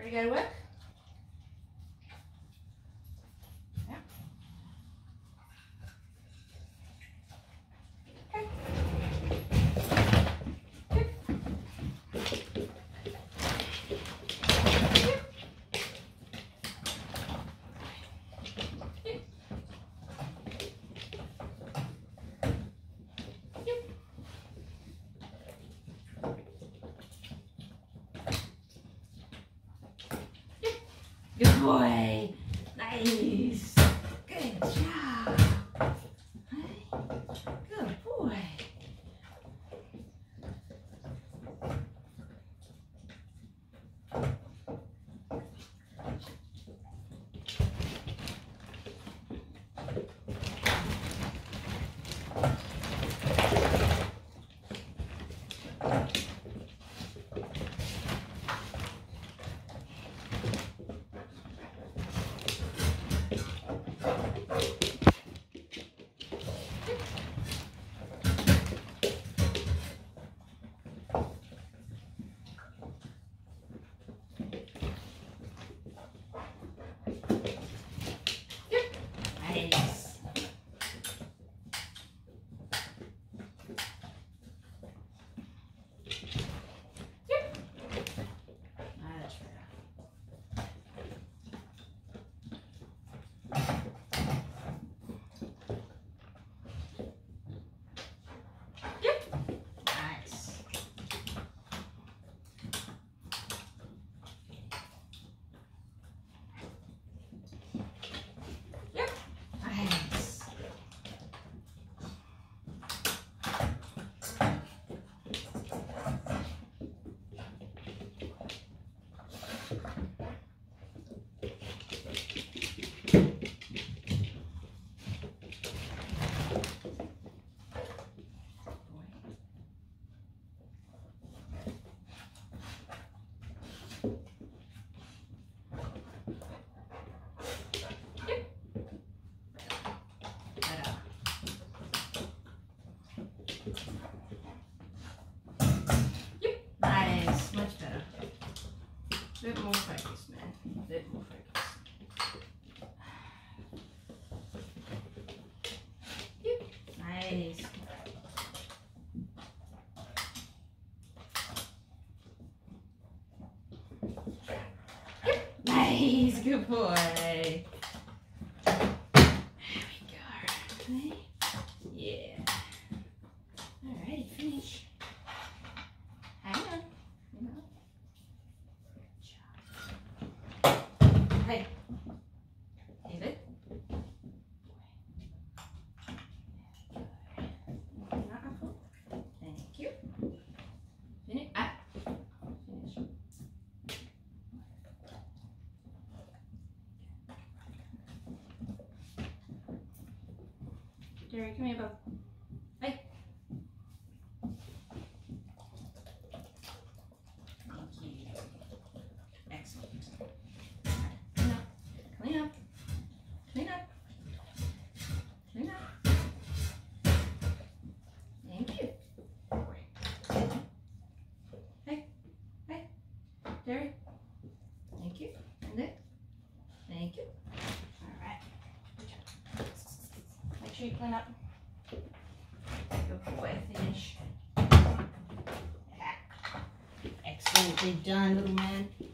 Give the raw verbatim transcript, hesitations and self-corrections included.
Ready to go to work? Yeah. Okay. Good boy. Nice. Good job. Good boy. Nice. Yep. That's better. Yep. Nice. Yep. Nice. Yep. Nice. Much better. A bit more focus, man. A bit more focus. Yep. Nice. Yep. Nice. Good boy. There we go. Okay. Yeah. Alrighty, finish. Hang on. Hang on. Good job. Hey. David. Thank you. Finish. Ah. Finish. Derry, come here, bub. Hey. Thank you. Excellent. Clean up. Clean up. Clean up. Clean up. Thank you. Hey. Hey. Derry. Thank you. And then. Thank you. All right. Good job. Make sure you clean up. Good boy. Finish. Yeah. Excellently done, little man.